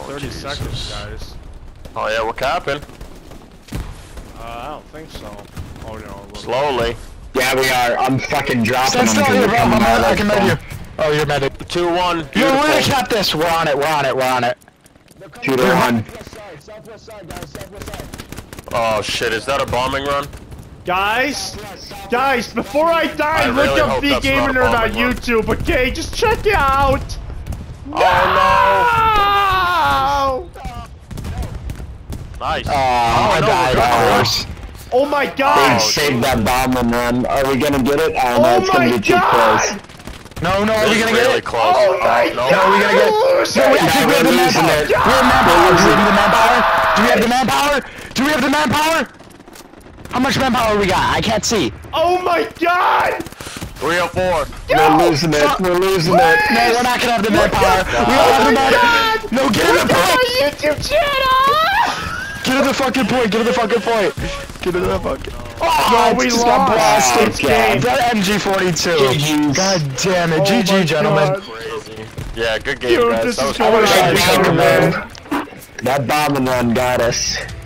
30 seconds, guys. Oh yeah, we're capping. I don't think so. Oh no. Slowly. Yeah, we are. I'm fucking dropping Stand them. still here, bro. I can med you. Oh, you're medic. 2-1. Yo, we're gonna cap this. We're on it. We're on it. We're on it. 2-1. Southwest side, guys. Southwest side. Oh shit, is that a bombing run? Guys, before I die, I look really up hope the that's Gamer not a Nerd on bombing run. YouTube, okay? Just check it out. Oh no! Nice. Oh, I no, died, we're of good. course. Oh my They god! saved that bomb and run. Are we gonna get it? I don't know. Oh It's gonna my be too god! close. No, are we It's gonna really get it? close. Oh my no. god! Are we gonna get it? No, I think we have the manpower. We have manpower. Do we have the manpower? Do we have the manpower? How much manpower we got? I can't see. Oh my god! 304. We're losing it. We're losing it. No, we're not gonna have the manpower. We don't have the manpower. No, get to the point. My YouTube channel! Get to the fucking point. Get to the fucking point. Get to the fucking. Oh, No, we just got lost. blasted. Oh, God. That MG42. GG's. God damn it. Oh my GG, gentlemen. God. Crazy. Yeah, good game, Dude, guys. this That is was going crazy. on. That bomb and run got us.